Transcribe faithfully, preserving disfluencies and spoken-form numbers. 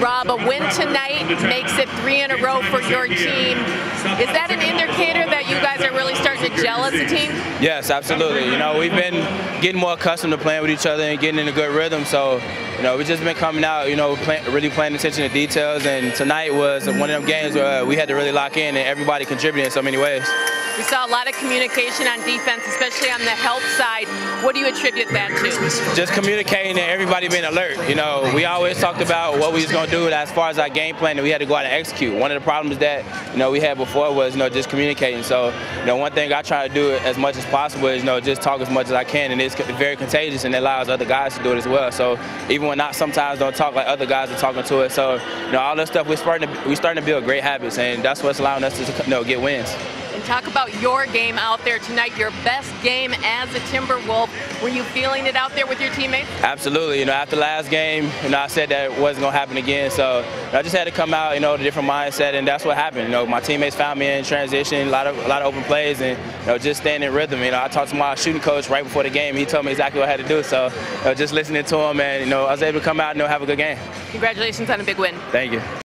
Rob, a win tonight makes it three in a row for your team. Is that an indicator that you guys are really starting to gel as a team? Yes, absolutely. You know, we've been getting more accustomed to playing with each other and getting in a good rhythm. So, you know, we've just been coming out, you know, play, really paying attention to details. And tonight was one of them games where we had to really lock in and everybody contributed in so many ways. We saw a lot of communication on defense, especially on the help side. What do you attribute that to? Just communicating and everybody being alert. You know, we always talked about what we was going to do as far as our game plan, and we had to go out and execute. One of the problems that, you know, we had before was, you know, just communicating. So, you know, one thing I try to do as much as possible is, you know, just talk as much as I can, and it's very contagious and it allows other guys to do it as well. So even when I sometimes don't talk like other guys are talking to it. So, you know, all this stuff, we're starting to, we're starting to build great habits, and that's what's allowing us to, you know, get wins. And talk about your game out there tonight, your best game as a Timberwolf. Were you feeling it out there with your teammates? Absolutely. You know, after last game, you know, I said that it wasn't going to happen again. So you know, I just had to come out, you know, with a different mindset, and that's what happened. You know, my teammates found me in transition, a lot of a lot of open plays, and you know, just staying in rhythm. You know, I talked to my shooting coach right before the game. He told me exactly what I had to do. So you know, just listening to him, and you know, I was able to come out and you know, have a good game. Congratulations on a big win. Thank you.